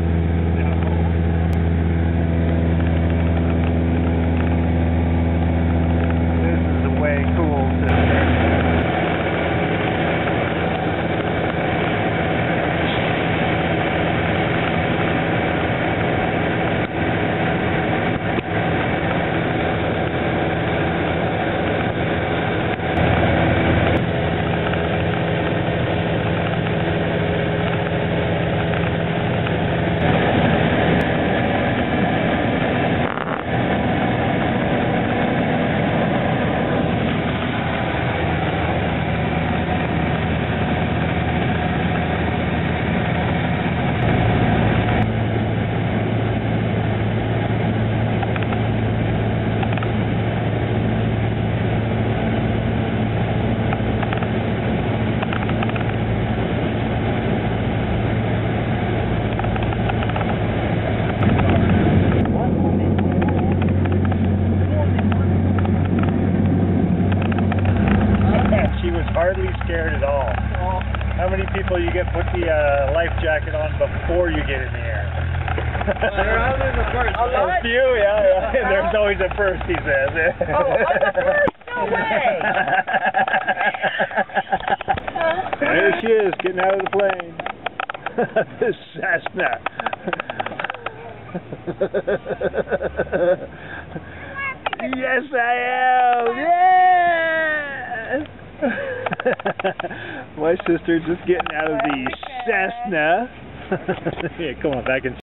This is way cool, sister. Hardly scared at all. How many people you get put the life jacket on before you get in the air? I'm in the first. A few, yeah. There's always a first, he says. Oh, I'm the first? No way! There she is, getting out of the plane. This Cessna. Yes, I am. Yes. My sister just getting out of the Cessna. Yeah, come on, back in.